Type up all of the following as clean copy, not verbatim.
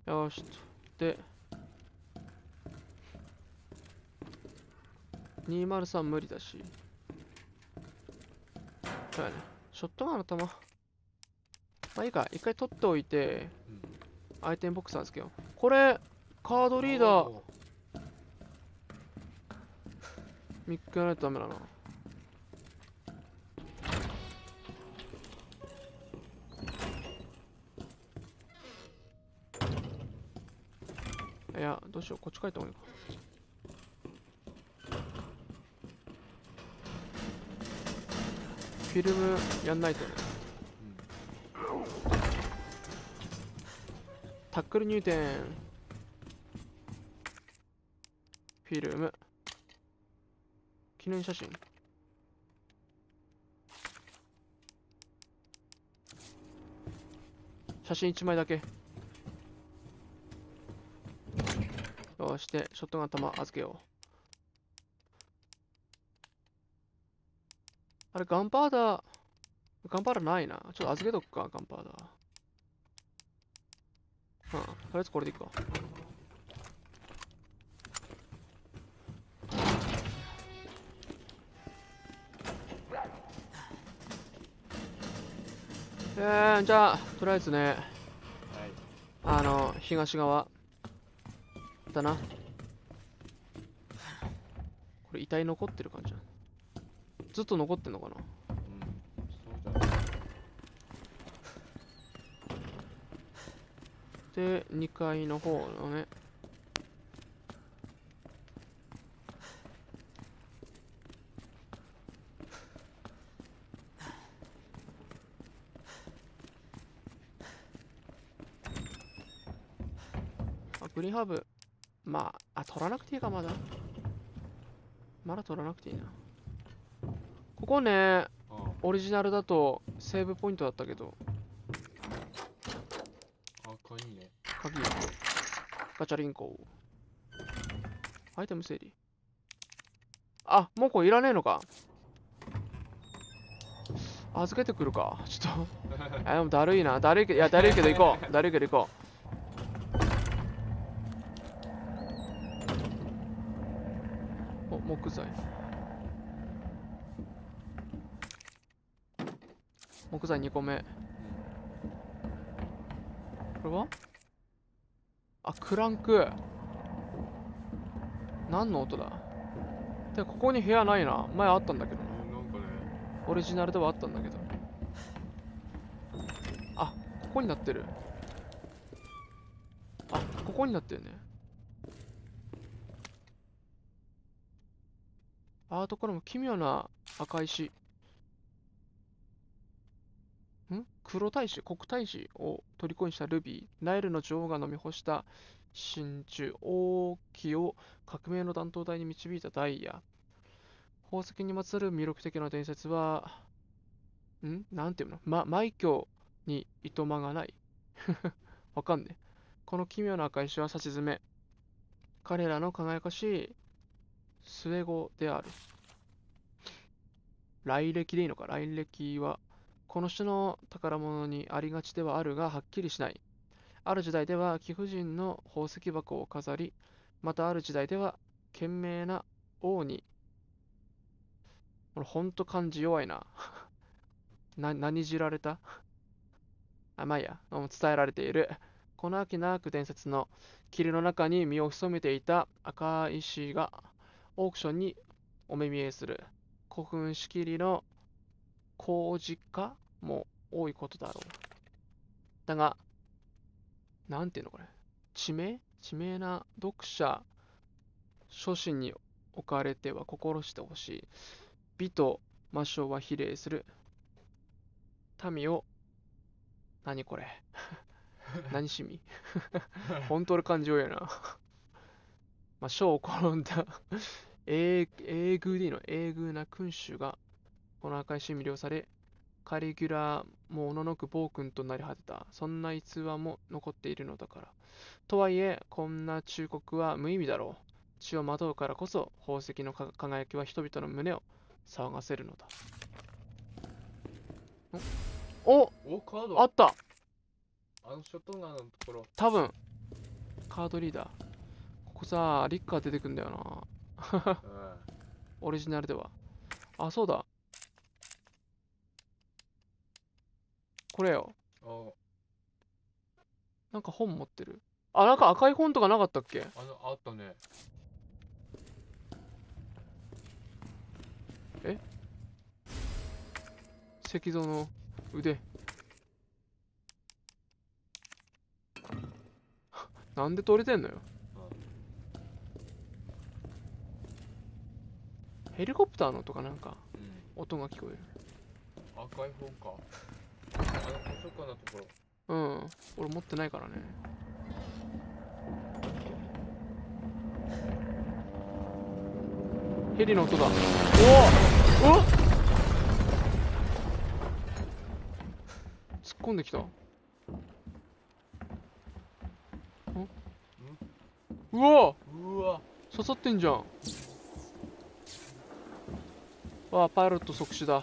よしと。で、203無理だし。そうやね。ショットガンの弾。まあいいか、一回取っておいて、アイテムボックスなんですけど。これ、カードリーダー、見っけないとダメだな。いや、どうしよう、こっち帰った方がいいか。フィルムやんないとね。タックル入店。フィルム。記念写真。写真1枚だけ。よして、ショットガン弾預けよう。あれ、ガンパウダー、ガンパウダーないな。ちょっと預けとくか、ガンパウダー。うん、とりあえずこれでいくか。じゃあ、とりあえずね、東側だな。これ遺体残ってる感じな。ずっと残ってんのかな。で、2階の方のね。グリーンハーブ。まあ、取らなくていいか、まだ。まだ取らなくていいな。ここね、オリジナルだとセーブポイントだったけど。 鍵ね。 鍵。ガチャリンコ。アイテム整理。あ、もうこれいらねえのか。預けてくるか。ちょっとでもだるいな。だるいけど、いや、だるいけど行こう。だるいけど行こう。お、木材。木材2個目。これはあ、クランク。何の音だ。で、ここに部屋ないな。前あったんだけど。 なんかね。 オリジナルではあったんだけど。あ、ここになってる。あ、ここになってるね。アートからも奇妙な赤石。黒大使、黒大使を虜にしたルビー、ナイルの女王が飲み干した真珠、王旗を革命の断頭台に導いたダイヤ。宝石にまつわる魅力的な伝説は、なんていうの、枚挙にいとまがない。わかんねえ。この奇妙な赤石は差し詰め、彼らの輝かしい末語である。来歴でいいのか。来歴は、この種の宝物にありがちではあるが、はっきりしない。ある時代では貴婦人の宝石箱を飾り、またある時代では賢明な王に、これほんと漢字弱いな。何じられたあ、まあいいや、伝えられている。この秋長く伝説の霧の中に身を潜めていた赤石がオークションにお目見えする。古墳仕切りの工事家も多いことだろう。だが、なんていうのこれ。地名な読者、初心に置かれては心してほしい。美と魔性は比例する。民を、何これ。何しみ本当の感情やな。まあ、将を転んだ英雄でいいの英雄な君主が、この赤石に魅了され、カリギュラもおののく暴君となり果てた。そんな逸話も残っているのだから。とはいえ、こんな忠告は無意味だろう。血をまとうからこそ、宝石の輝きは人々の胸を騒がせるのだ。おカードあったショットガンのところ。 多分、 カードリーダー。ここさ、リッカー出てくんだよな。オリジナルでは。あ、そうだ。これよ。なんか本持ってる。あ、なんか赤い本とかなかったっけ？ あったね。 え？石像の腕。なんで取れてんのよ。ヘリコプターのとかなんか音が聞こえる。 赤い本か。図書館のところ。 うん。俺持ってないからね。ヘリの音だ。おお！突っ込んできた。うわ！ うわ。 刺さってんじゃん。わあ、パイロット即死だ。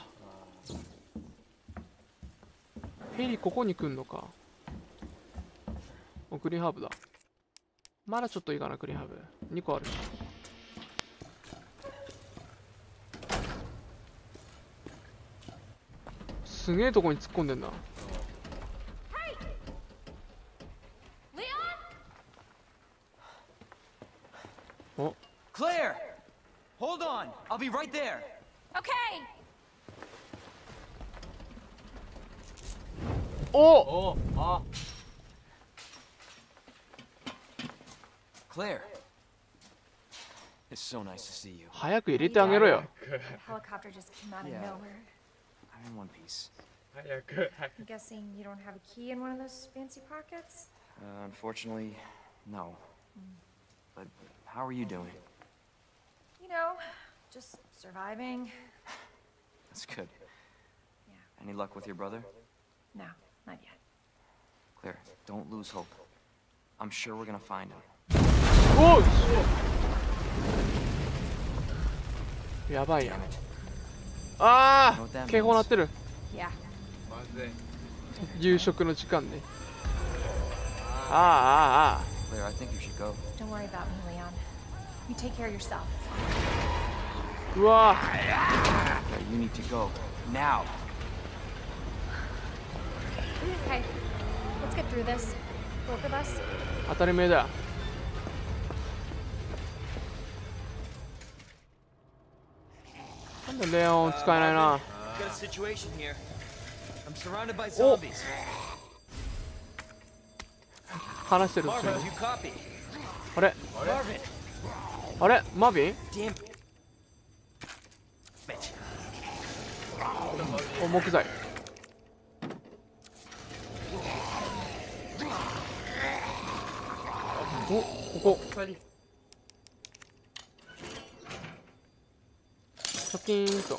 ヘリここに来んのか。お、グリーンハーブだ。まだちょっといいかな、グリーンハーブ。2個あるし。すげえとこに突っ込んでんな。お、 Claire! Hold on! I'll be right there! Okay. お！ あ。 Claire! It's so nice to see you. 早く入れてあげろよ。 Helicopter just came out of Yeah. nowhere. I'm in one piece. 早く。 I'm guessing you don't have a key in one of those fancy pockets? Unfortunately, no. But how are you doing? You know, just surviving. That's good. Yeah. Any luck with your brother? No, not yet. Claire, don't lose hope. I'm sure we're gonna find him. おい！やばいやん。ああ！警報鳴ってる。 Yeah. まずい。 夕食の時間ね。ああああああ。 Claire, I think you should go. Don't worry about me, Leon. You take care of yourself. うわ Claire, you need to go. Now! Okay, let's get through this. Both of us. 当たり前だ。なんでレオン使えないな。 Got a situation here. I'm surrounded by zombies. 話してる途中 Marvin, に you copy? あれ Marvin! あれマビン Damn it. お、木材。お、ここ。シャキーンと。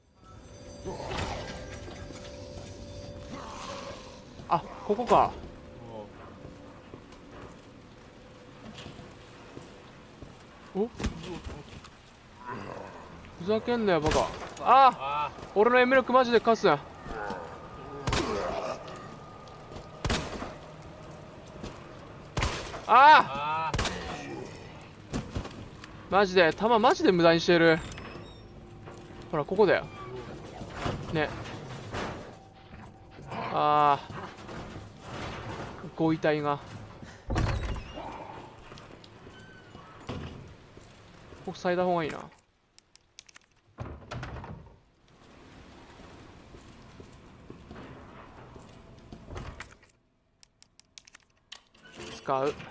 あ、ここか。お、ふざけんなよバカ。あ、俺のエム力マジでカスや。ああ、マジで弾マジで無駄にしてる。ほらここだよね。ああ、ご遺体が。ここ塞いだ方がいいな。使う。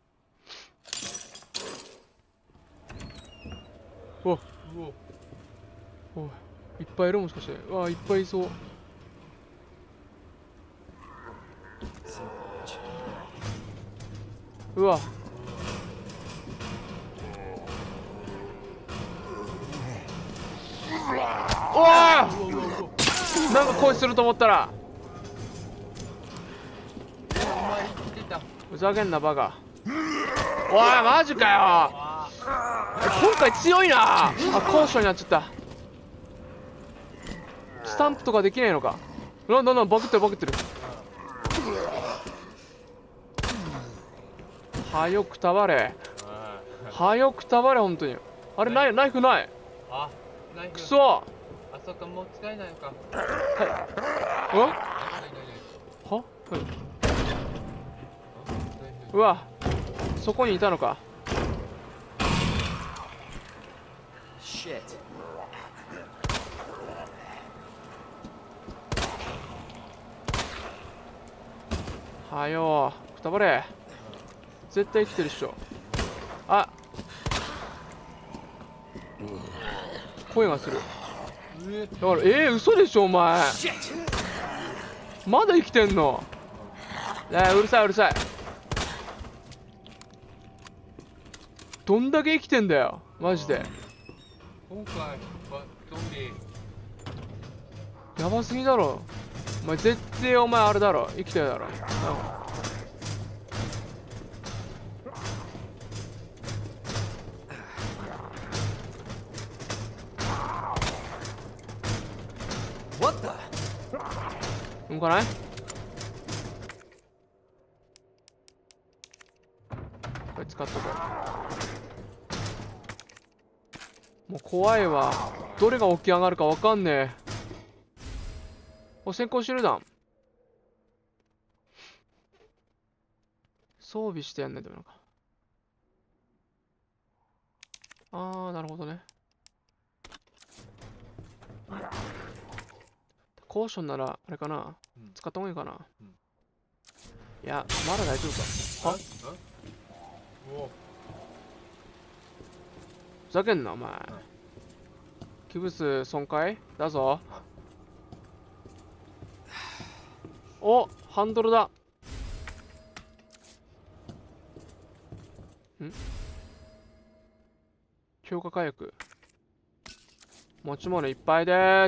おっ、おい、いっぱいいる。もしかして。うわ、いっぱいいそう。うわ、おわー、なんか恋すると思ったら。ふざけんなバカ。おいマジかよ。今回強いなあ。高所になっちゃった。スタンプとかできないのか。バクってるバクってる。 はよくたばれ。 あはよくたばれ、本当に。あれ、ナイフない。 あ、ナイフ。 くそ。 あ、そっか、もう使えないのか。 ははい。うわ、そこにいたのか。 Shit. はよくたばれ。絶対生きてるっしょ。あ、声がする。だから嘘でしょお前。まだ生きてんの。うるさいうるさい。どんだけ生きてんだよマジで。 今回はゾンビ。 やばすぎだろお前。絶対お前あれだろ、生きてるだろ。 What the? うんかない。これ使っとこう。もう怖いわ。どれが起き上がるかわかんねえ。先行手榴弾装備してやんないとダメなのか。あー、なるほどね。コーションならあれかな、使った方がいいかな。いや、まだ大丈夫か。は、ふざけんなお前。器物損壊だぞ。お、ハンドルだ。ん、強化火薬。持ち物いっぱいです。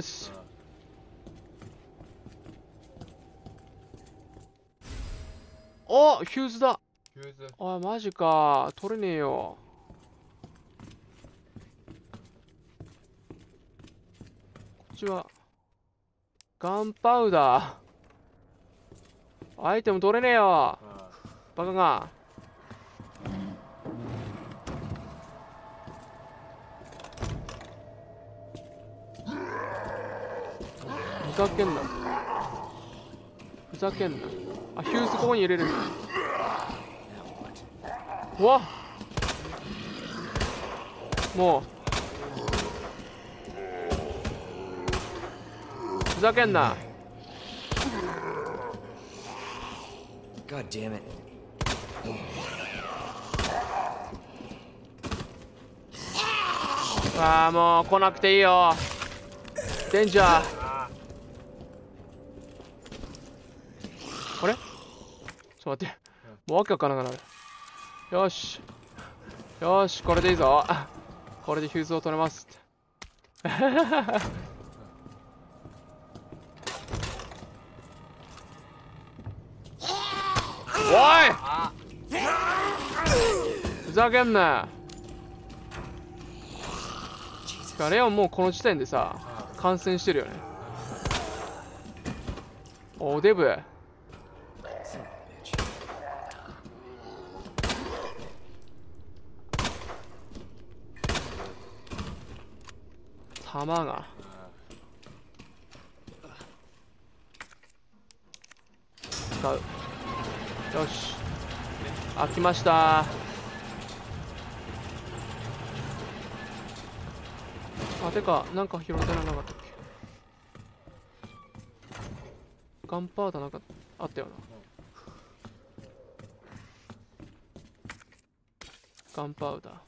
お、ヒューズだ。 ヒューズ。 あ、マジか。取れねえよ。こっちはガンパウダー。アイテム取れねえよバカが。ふざけんな。ふざけんな。あ、ヒューズここに入れる。うわっ、もうふざけんな。 God damn it. ああ、もう来なくていいよ。デンジャー。あれ、ちょっと待って。もうわけわからんなる。よし。よし、これでいいぞ。これでヒューズを取れます。おい、ふざけんな。レオンもうこの時点でさ、感染してるよね。お、デブ。弾が使う。よし、開きました。あ、てかなんか拾ってなかったっけ。ガンパウダーなんかあったよな。ガンパウダー。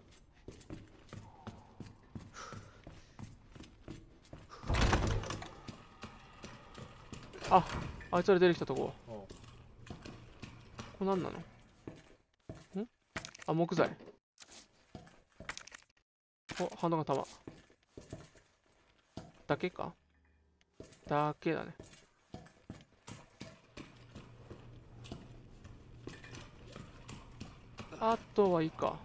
あいつら出てきたとこ。これ何なの。ん、あ、木材。お、ハンドガン弾だけか。だけだね。あとはいいか。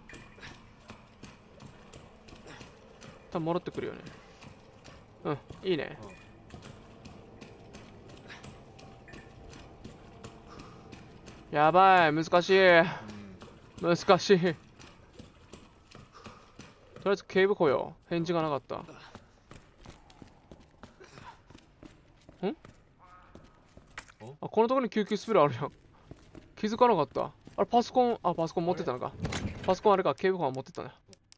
多分戻ってくるよね。うん、いいね。やばい、難しい。 難しい。とりあえず警部補よ。返事がなかった。あ、このところに救急スプレーあるやん。気づかなかった。あれ、パソコン、あ、パソコン持ってたのか。パソコンあれか、警部補は持ってたね。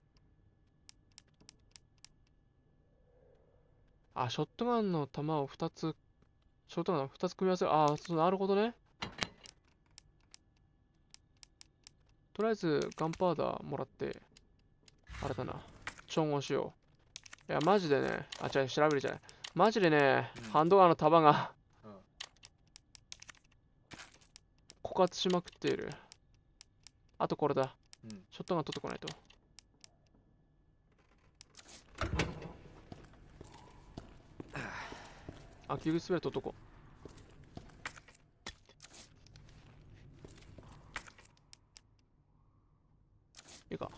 あ、ショットガンの弾を2つ、ショットガンを2つ組み合わせる。あ、そう、なるほどね。とりあえず、ガンパウダーもらって、あれだな。調合しよう。いや、マジでね、あ、違う、調べるじゃない。マジでね、ハンドガンの弾が枯渇しまくっている。あとこれだ。ショットガン取ってこないと。あ、救急スプレー取っとこう。いいか。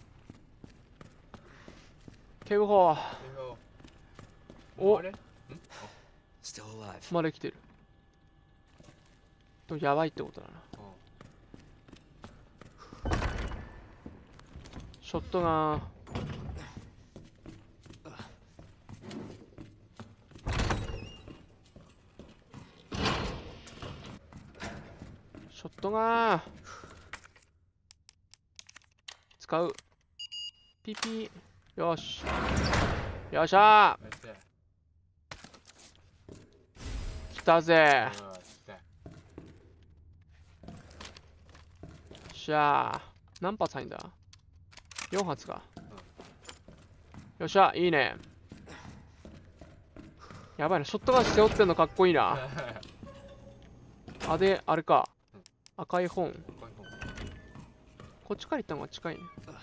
警部補。お、 あれ？ Still alive. まだ来てる。でもやばいってことだな。ショットガン。ショットガン。使う。ピピー。よし。よっしゃー。来たぜ。しゃあ。何発入んだ ?4 発か。よっしゃ、いいね。やばいな、ショットガン背負ってんのかっこいいな。あ、で、あれか。赤い本。こっちから行ったのが近いね。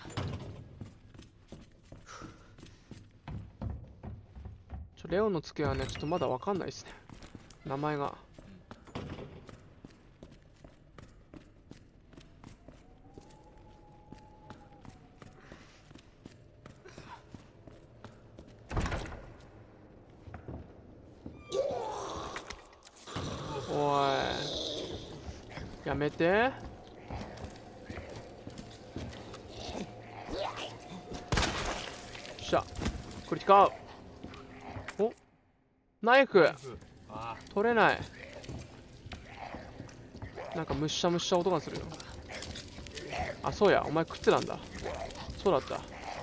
レオンの付けはね、ちょっとまだわかんないですね。名前が。おい。やめて。しゃ。これ使う。お、ナイフ。取れない。なんかむっしゃむっしゃ音がするよ。あ、そうや。お前食ってたんだ。そうだった。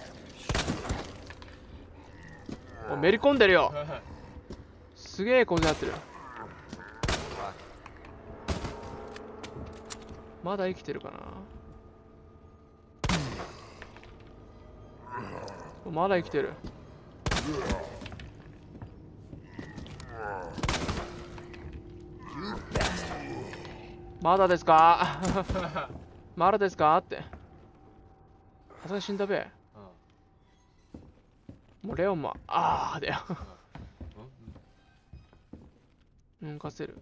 お、めり込んでるよ。すげえことになってる。まだ生きてるかな。まだ生きてる。まだですかまだですかって。さすがに死んだべ。もうレオンも、あーだよ。抜かせる。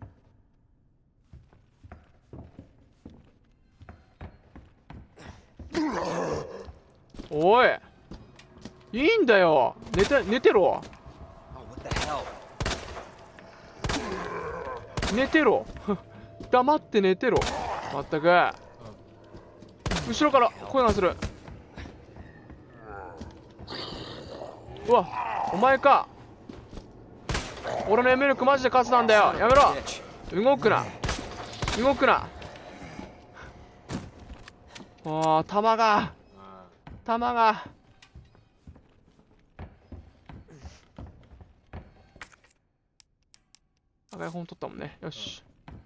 おい、いいんだよ。寝てろ。寝てろ。黙って寝てろ。まったく。後ろから声がする。うわ、お前か。俺のエメルクマジで勝つなんだよ。やめろ。動くな。動くな。ああ、弾が。赤い本取ったもんね。よし。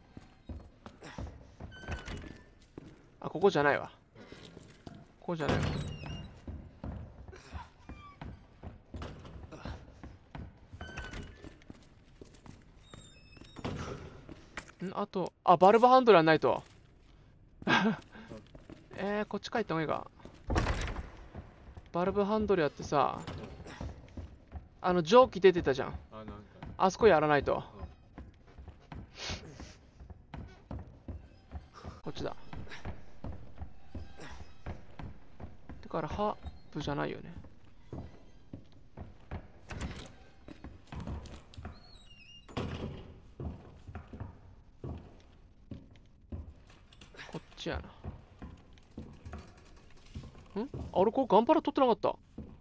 あ、ここじゃないわ。ここじゃないわ。あと、あ、バルブハンドルはないと。こっち帰った方がいいか。バルブハンドルやってさ、蒸気出てたじゃん。あそこやらないと。こっちだ。だからハーブじゃないよね。こっちやな。 あ、俺こうガンパラ取ってなかった。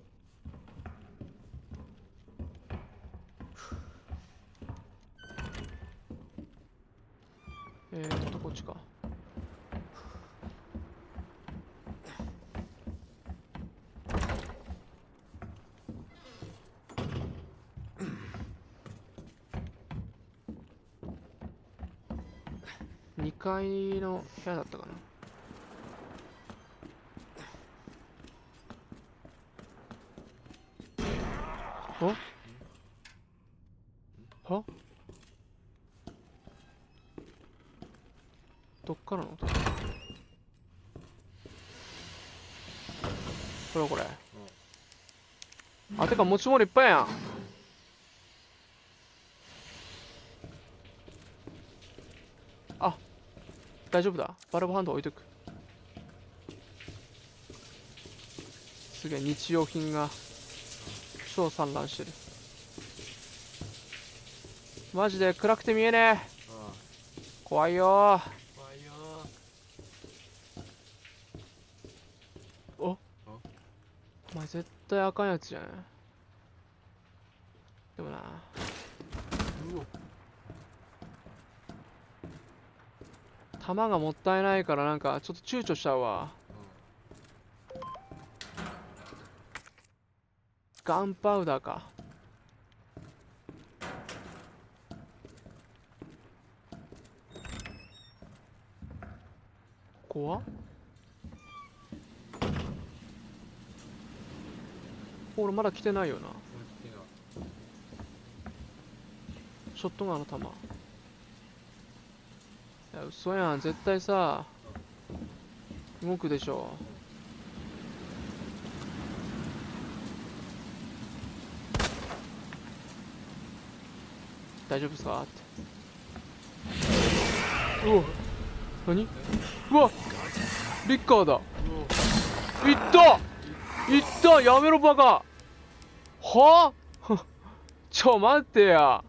こっちか。2階の部屋だったかな。はどっからの音？これこれ。あ、てか持ち物いっぱいやん。あ、大丈夫だ。バルブハンド置いとく。すげえ、日用品が超散乱してる。マジで暗くて見えねえ。怖いよー。 怖いよお、お前絶対あかんやつじゃん。でもな、 ー。うお。 弾がもったいないからなんかちょっと躊躇しちゃうわ。ガンパウダーか。怖っ。俺まだ来てないよな。ショットガンの弾。いや、嘘やん。絶対さ、動くでしょ。大丈夫ですかって。うわ、何？うわ、リッカーだ。いったいった、やめろバカ。はあちょ待ってや。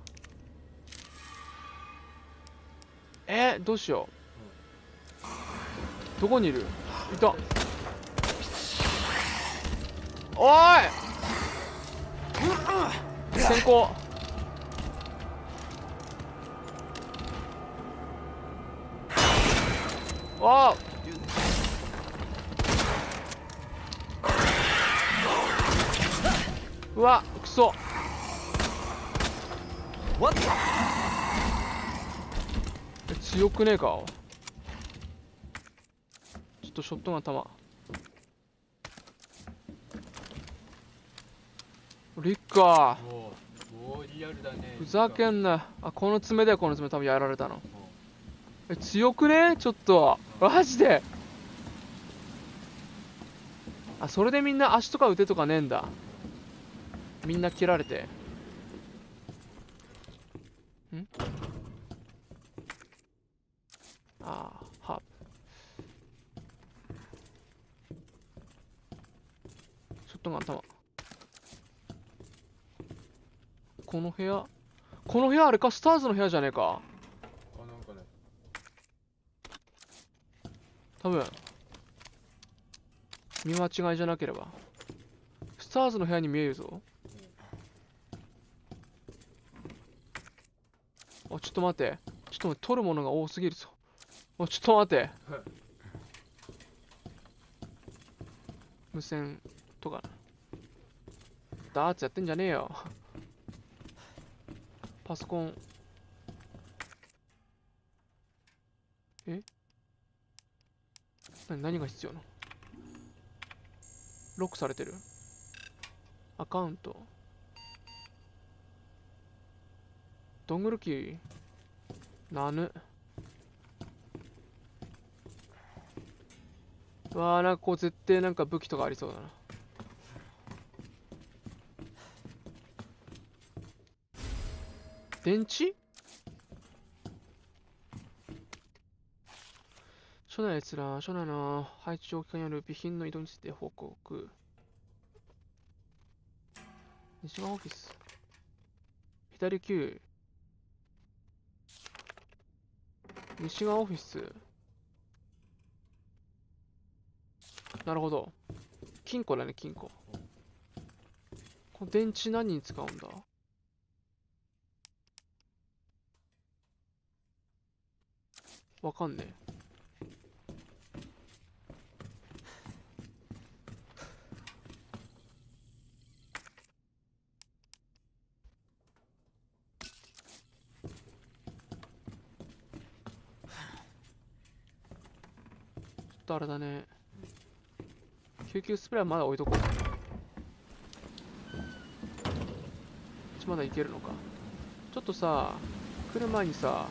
どうしよう。どこにいる？いた。おーい、先行。ああ、うわ、くそ。強くねえか。ちょっとショットガン弾。リッカー。 おー、リアルだね。 ふざけんな。あ、この爪だよ、この爪。多分やられたの。強くね？ちょっと。マジで。あ、それでみんな足とか腕とかねえんだ。みんな切られて。ん？ああ、ハーブ。ショットガン弾。この部屋。この部屋あれか、スターズの部屋じゃねえか。 あ、なんかね。 多分。見間違いじゃなければ。スターズの部屋に見えるぞ。あ、ちょっと待って。ちょっと待って、取るものが多すぎるぞ。あ、ちょっと待って。無線とか。ダーツやってんじゃねえよ。パソコン。何が必要なの？ロックされてる。アカウント。ドングルキー。なぬ。わあ、なんかこう絶対なんか武器とかありそうだな。電池？初代閲覧、初代の配置長期間による備品の移動について報告。西側オフィス。左9。西側オフィス。なるほど。 金庫だね、金庫。この電池何に使うんだ？わかんねえ。ちょっとあれだね。救急スプレーはまだ置いとこう。こっちまだいけるのか。ちょっとさ、来る前にさ、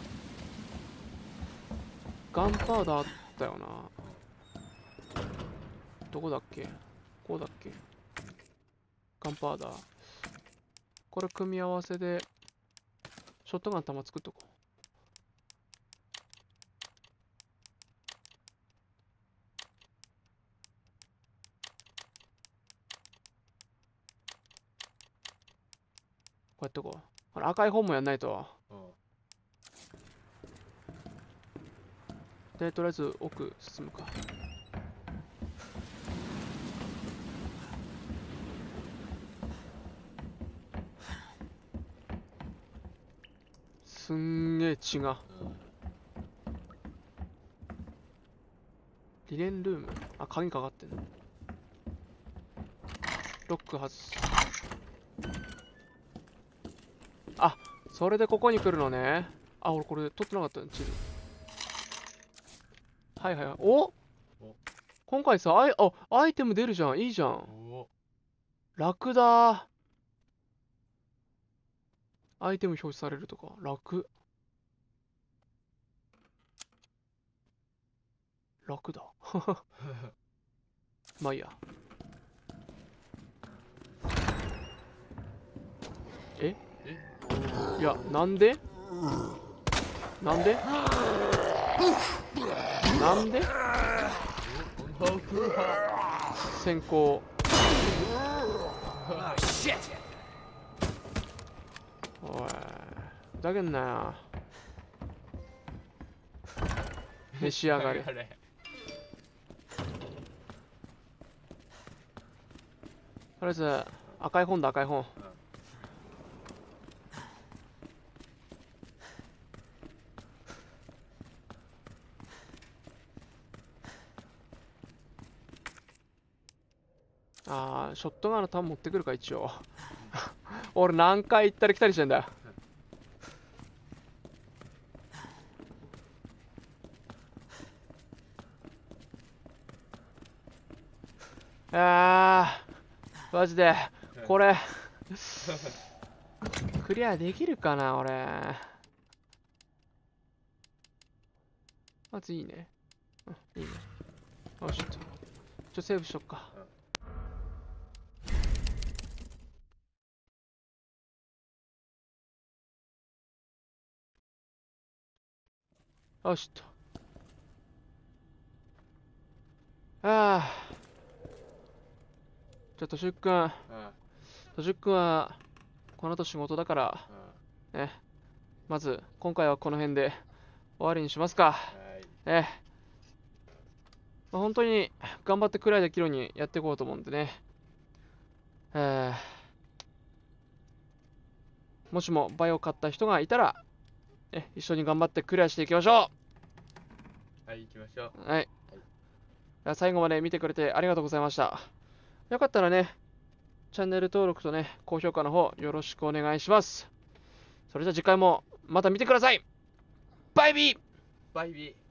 ガンパウダーあったよな。どこだっけ？こうだっけ？ガンパウダー。これ組み合わせで、ショットガン弾作っとこう。こうやってこう。ほら、赤い本もやんないと。で、とりあえず奥進むか。すんげえ血が。リネンルーム。あ、鍵かかってんの。ロック外す。あ、それでここに来るのね。あ、俺これ取ってなかったの、地図。はいはいはい。お、今回さ、アイテム出るじゃん。いいじゃん。楽だ。アイテム表示されるとか。楽。楽だ。まあいいや。え？いや、なんで？なんで？なんで？先行。おい、ふざけんなよ。召し上がれ。とりあえず、赤い本だ、赤い本。あー、ショットガンの弾持ってくるか、一応。俺何回行ったり来たりしてんだよ。マジで、これ、クリアできるかな、俺。まずいいね。いいね。よし、ちょっとセーブしとくか。よしと。じゃあ、としゅっくん。としゅっくんは、この後仕事だから、ね。まず、今回はこの辺で終わりにしますか。まあ、本当に頑張ってクリアできるようにやっていこうと思うんでね。もしもバイオ買った人がいたら、一緒に頑張ってクリアしていきましょう。 はい、行きましょう。 はい。最後まで見てくれてありがとうございました。よかったらね、チャンネル登録とね、高評価の方よろしくお願いします。それじゃあ次回もまた見てください。バイビー。 バイビー。